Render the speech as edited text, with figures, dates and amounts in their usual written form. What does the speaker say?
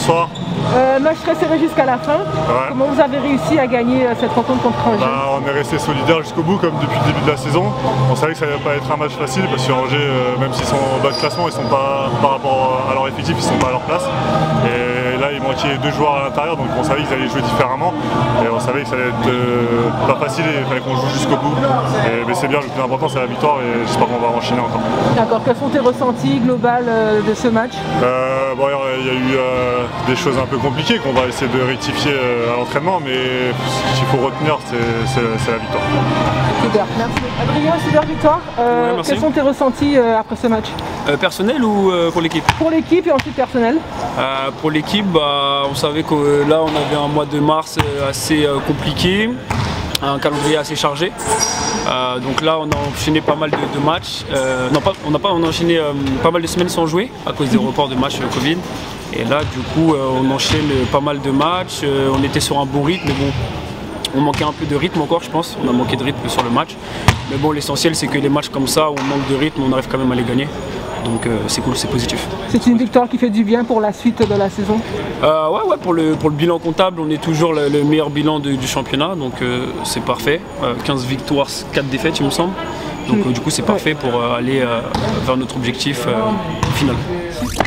Bonsoir. Match très serré jusqu'à la fin. Ouais. Comment vous avez réussi à gagner cette rencontre contre Angers? On est resté solidaires jusqu'au bout, comme depuis le début de la saison. On savait que ça n'allait pas être un match facile parce que Angers, même s'ils sont en bas de classement, ils sont pas, par rapport à leur effectif, ils sont pas à leur place. Et là, il manquait 2 joueurs à l'intérieur, donc on savait qu'ils allaient jouer différemment. Et on savait que ça allait être pas facile et il fallait qu'on joue jusqu'au bout. Mais c'est bien, le plus important c'est la victoire et j'espère qu'on va enchaîner encore. D'accord, quels sont tes ressentis global de ce match? Il y a eu des choses un peu compliquées qu'on va essayer de rectifier à l'entraînement, mais ce qu'il faut retenir c'est la victoire. Super, merci. Adrien, super victoire. Quels sont tes ressentis après ce match? Personnel ou pour l'équipe? Pour l'équipe et ensuite personnel. Pour l'équipe, on savait que là on avait un mois de mars assez compliqué, un calendrier assez chargé. Donc là on a enchaîné pas mal de matchs, on a enchaîné pas mal de semaines sans jouer à cause des reports de matchs Covid. Et là du coup on enchaîne pas mal de matchs, on était sur un bon rythme, mais bon, on manquait un peu de rythme encore je pense, on a manqué de rythme sur le match. Mais bon, l'essentiel c'est que les matchs comme ça où on manque de rythme, on arrive quand même à les gagner. Donc c'est cool, c'est positif. C'est une victoire qui fait du bien pour la suite de la saison? Ouais, pour le bilan comptable, on est toujours le meilleur bilan du championnat, donc c'est parfait. 15 victoires, 4 défaites il me semble. Donc du coup c'est parfait pour aller vers notre objectif final.